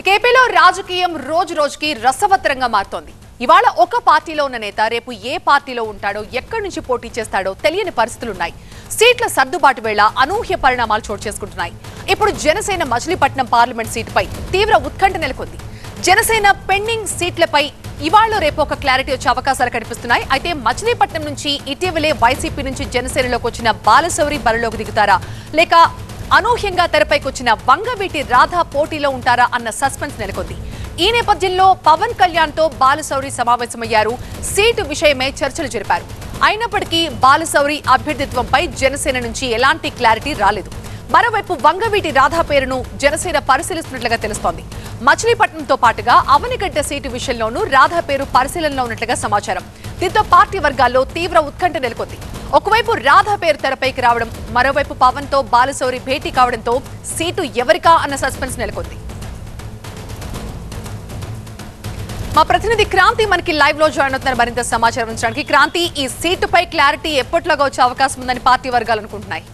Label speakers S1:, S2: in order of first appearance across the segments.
S1: కేపీలో రాజకీయం రోజు రోజుకి రసవత్తరంగా మారుతోంది. ఇవాళ ఒక పార్టీలో ఉన్న నేత రేపు ఏ పార్టీలో ఉంటాడో, ఎక్కడి నుంచి పోటీ చేస్తాడో తెలియని పరిస్థితులున్నాయి. సీట్ల సర్దుబాటు వేళ అనూహ్య పరిణామాలు చోటు చేసుకుంటున్నాయి. ఇప్పుడు జనసేన మచిలీపట్నం పార్లమెంట్ సీటుపై తీవ్ర ఉత్కంఠ నెలకొంది. జనసేన పెండింగ్ సీట్లపై ఇవాళ రేపు ఒక క్లారిటీ వచ్చే అవకాశాలు కనిపిస్తున్నాయి. అయితే మచిలీపట్నం నుంచి ఇటీవలే వైసీపీ నుంచి జనసేనలోకి వచ్చిన బాలశౌరి బరిలోకి దిగుతారా, లేక అనూహ్యంగా తెరపైకొచ్చిన వంగవీటి రాధా పోటీలో ఉంటారా అన్న సస్పెన్స్ నెలకొంది. ఈ నేపథ్యంలో పవన్ కళ్యాణ్ తో బాలశౌరి సమావేశమయ్యారు. సీటు విషయమే చర్చలు జరిపారు. అయినప్పటికీ బాలశౌరి అభ్యర్థిత్వంపై జనసేన నుంచి ఎలాంటి క్లారిటీ రాలేదు. మరోవైపు వంగవీటి రాధా పేరును జనసేన పరిశీలిస్తున్నట్లుగా తెలుస్తోంది. మచిలీపట్నంతో పాటుగా అవనిగడ్డ సీటు విషయంలోనూ రాధా పేరు పరిశీలనలో ఉన్నట్లుగా సమాచారం. దీంతో పార్టీ వర్గాల్లో తీవ్ర ఉత్కంఠ నెలకొంది. ఒకవైపు రాధా పేరు తెరపైకి రావడం, మరోవైపు పవన్ తో బాలశౌరి భేటీ కావడంతో సీటు ఎవరికా అన్న సస్పెన్స్ నెలకొంది. మా ప్రతినిధి క్రాంతి మనకి లైవ్ లో జాయిన్ అవుతున్నారు మరింత సమాచారం ఉంచడానికి. క్రాంతి, ఈ సీటుపై క్లారిటీ ఎప్పటిలాగా వచ్చే అవకాశం ఉందని పార్టీ వర్గాలు అనుకుంటున్నాయి?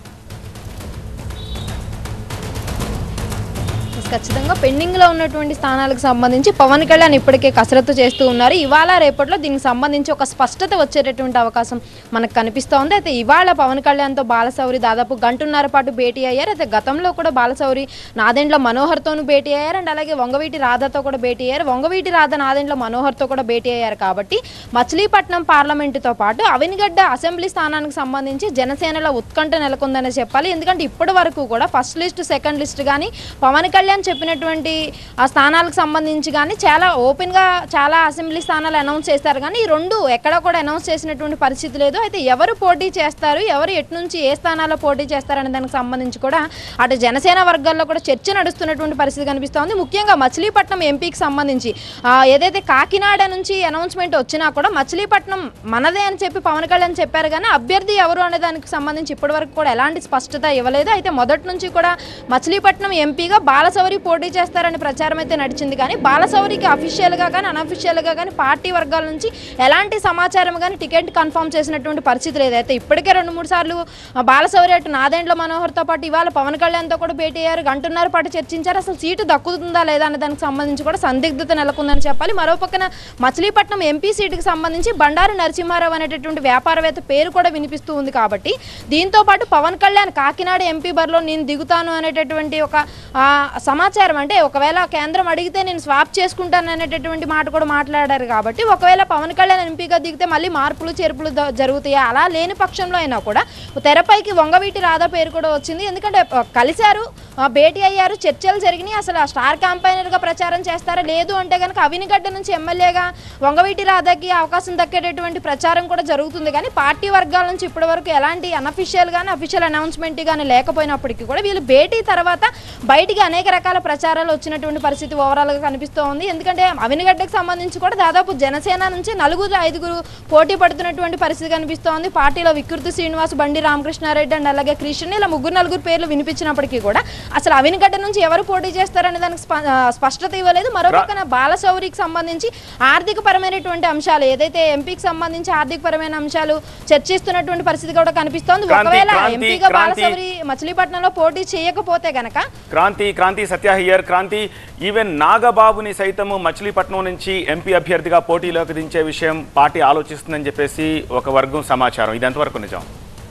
S2: ఖచ్చితంగా పెండింగ్ లో ఉన్నటువంటి స్థానాలకు సంబంధించి పవన్ కళ్యాణ్ ఇప్పటికే కసరత్తు చేస్తూ ఉన్నారు. ఇవాళ రేపట్లో దీనికి సంబంధించి ఒక స్పష్టత వచ్చేటటువంటి అవకాశం మనకు కనిపిస్తోంది. అయితే ఇవాళ పవన్ కళ్యాణ్ తో బాలశౌరి దాదాపు గంటన్నర పాటు భేటీ అయ్యారు. అయితే గతంలో కూడా బాలశౌరి నాదెండ్ల మనోహర్ తోనూ భేటీ అయ్యారు, అండ్ అలాగే వంగవీటి రాధాతో కూడా భేటీ అయ్యారు. వంగవీటి రాధా నాదెండ్ల మనోహర్ తో కూడా భేటీ అయ్యారు. కాబట్టి మచిలీపట్నం పార్లమెంటుతో పాటు అవనిగడ్డ అసెంబ్లీ స్థానానికి సంబంధించి జనసేనలో ఉత్కంఠ నెలకొందని చెప్పాలి. ఎందుకంటే ఇప్పటి వరకు కూడా ఫస్ట్ లిస్ట్, సెకండ్ లిస్ట్ కానీ పవన్ కళ్యాణ్ చెప్పినటువంటి ఆ స్థానాలకు సంబంధించి కానీ చాలా ఓపెన్ గా చాలా అసెంబ్లీ స్థానాలు అనౌన్స్ చేస్తారు, కానీ ఈ రెండు ఎక్కడ కూడా అనౌన్స్ చేసినటువంటి పరిస్థితి లేదు. అయితే ఎవరు పోటీ చేస్తారు, ఎవరు ఎటు నుంచి ఏ స్థానాల్లో పోటీ చేస్తారనే దానికి సంబంధించి కూడా అటు జనసేన వర్గాల్లో కూడా చర్చ నడుస్తున్నటువంటి పరిస్థితి కనిపిస్తోంది. ముఖ్యంగా మచిలీపట్నం ఎంపీకి సంబంధించి ఏదైతే కాకినాడ నుంచి అనౌన్స్మెంట్ వచ్చినా కూడా మచిలీపట్నం మనదే అని చెప్పి పవన్ కళ్యాణ్ చెప్పారు, కానీ అభ్యర్థి ఎవరు అనే దానికి సంబంధించి ఇప్పటి వరకు కూడా ఎలాంటి స్పష్టత ఇవ్వలేదు. అయితే మొదటి నుంచి కూడా మచిలీపట్నం ఎంపీగా బాలశౌరి పోటీ చేస్తారని ప్రచారం అయితే నడిచింది, కానీ బాలశౌరికి అఫీషియల్గా కానీ అనఫీషియల్గా కానీ పార్టీ వర్గాల నుంచి ఎలాంటి సమాచారం కానీ టికెట్ కన్ఫర్మ్ చేసినటువంటి పరిస్థితి లేదు. అయితే ఇప్పటికే 2-3 సార్లు బాలశౌరి అటు నాదెండ్ల మనోహర్తో పాటు ఇవాళ పవన్ కళ్యాణ్తో కూడా భేటీ అయ్యారు, గంటన్నర పాటు చర్చించారు. అసలు సీటు దక్కుతుందా లేదా అనే దానికి సంబంధించి కూడా సందిగ్ధత నెలకొందని చెప్పాలి. మరోపక్కన మచిలీపట్నం ఎంపీ సీటుకి సంబంధించి బండారు నరసింహారావు అనేటటువంటి వ్యాపారవేత్త పేరు కూడా వినిపిస్తూ ఉంది. కాబట్టి దీంతో పాటు పవన్ కళ్యాణ్ కాకినాడ ఎంపీ బరిలో నేను దిగుతాను అనేటటువంటి ఒక సమాచారం, అంటే ఒకవేళ కేంద్రం అడిగితే నేను స్వాప్ చేసుకుంటాను అనేటటువంటి మాట కూడా మాట్లాడారు. కాబట్టి ఒకవేళ పవన్ కళ్యాణ్ ఎంపీగా దిగితే మళ్ళీ మార్పులు చేర్పులు జరుగుతాయా, అలా లేని పక్షంలో అయినా కూడా తెరపైకి వంగవీటి రాధా పేరు కూడా వచ్చింది. ఎందుకంటే కలిశారు, భేటీ అయ్యారు, చర్చలు జరిగినాయి. అసలు స్టార్ క్యాంపైనర్గా ప్రచారం చేస్తారా, లేదు అంటే కనుక అవినిగడ్డ నుంచి ఎమ్మెల్యేగా వంగవీటి రాధాకి అవకాశం దక్కేటటువంటి ప్రచారం కూడా జరుగుతుంది. కానీ పార్టీ వర్గాల నుంచి ఇప్పటి వరకు ఎలాంటి అనఫీషియల్ కానీ అఫీషియల్ అనౌన్స్మెంట్ కానీ లేకపోయినప్పటికీ కూడా వీళ్ళు భేటీ తర్వాత బయటికి అనేక రకాల ప్రచారాలు వచ్చినటువంటి పరిస్థితి ఓవరాల్గా కనిపిస్తూ ఉంది. ఎందుకంటే అవినిగడ్డకు సంబంధించి కూడా దాదాపు జనసేన నుంచి 4-5 పోటీ పడుతున్నటువంటి పరిస్థితి కనిపిస్తోంది. పార్టీలో వికృతి శ్రీనివాస్, బండి రామకృష్ణారెడ్డి అండ్ అలాగే కృష్ణ, ఇలా 3-4 పేర్లు వినిపించినప్పటికీ కూడా అసలు అవినిగడ్డ నుంచి ఎవరు పోటీ చేస్తారనే దానికి స్పష్టత ఇవ్వలేదు. మరోపక్కన బాలశౌరికి సంబంధించి ఆర్థిక పరమైనటువంటి అంశాలు, ఏదైతే ఎంపీకి సంబంధించి ఆర్థిక పరమైన అంశాలు చర్చిస్తున్నటువంటి పరిస్థితి కూడా కనిపిస్తోంది. ఒకవేళ ఎంపీగా బాలశౌరి మచిలీపట్నంలో పోటీ చేయకపోతే గనక
S3: క్రాంతి సత్య హియర్. క్రాంతి, ఈవెన్ నాగబాబుని సైతం మచిలీపట్నం నుంచి ఎంపీ అభ్యర్థిగా పోటీలోకి దించే విషయం పార్టీ ఆలోచిస్తుందని చెప్పేసి ఒక వర్గం సమాచారం. ఇది ఎంతవరకు నిజం?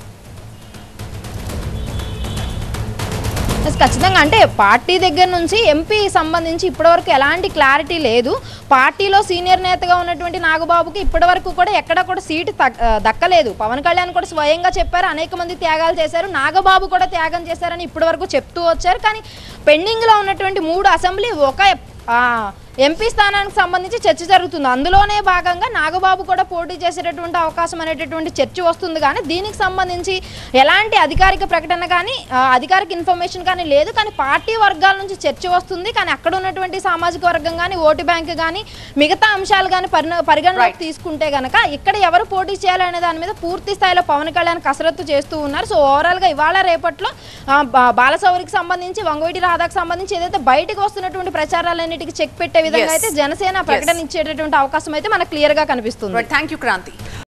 S2: ఖచ్చితంగా, అంటే పార్టీ దగ్గర నుంచి ఎంపీ సంబంధించి ఇప్పటివరకు ఎలాంటి క్లారిటీ లేదు. పార్టీలో సీనియర్ నేతగా ఉన్నటువంటి నాగబాబుకి ఇప్పటివరకు కూడా ఎక్కడ కూడా సీటు దక్కలేదు. పవన్ కళ్యాణ్ కూడా స్వయంగా చెప్పారు, అనేక మంది త్యాగాలు చేశారు, నాగబాబు కూడా త్యాగం చేశారని ఇప్పటివరకు చెప్తూ వచ్చారు. కానీ పెండింగ్లో ఉన్నటువంటి 3 అసెంబ్లీ ఒక ఎంపీ స్థానానికి సంబంధించి చర్చ జరుగుతుంది. అందులోనే భాగంగా నాగబాబు కూడా పోటీ చేసేటటువంటి అవకాశం అనేటటువంటి చర్చ వస్తుంది. కానీ దీనికి సంబంధించి ఎలాంటి అధికారిక ప్రకటన కానీ అధికారిక ఇన్ఫర్మేషన్ కానీ లేదు. కానీ పార్టీ వర్గాల నుంచి చర్చ వస్తుంది. కానీ అక్కడ ఉన్నటువంటి సామాజిక వర్గం కానీ ఓటు బ్యాంక్ కానీ మిగతా అంశాలు కానీ పరిగణలోకి తీసుకుంటే కనుక ఇక్కడ ఎవరు పోటీ చేయాలనే దాని మీద పూర్తి స్థాయిలో పవన్ కళ్యాణ్ కసరత్తు చేస్తూ ఉన్నారు. సో ఓవరాల్గా ఇవాళ రేపట్లో బాలశౌరికి సంబంధించి, వంగవీటి రాధాకు సంబంధించి ఏదైతే బయటకు వస్తున్నటువంటి ప్రచారాలన్నిటికీ చెక్ పెట్టే విధంగా అయితే జనసేన ప్రకటన ఇచ్చేటటువంటి అవకాశం అయితే మనకు క్లియర్ గా కనిపిస్తుంది.
S1: థాంక్యూ క్రాంతి.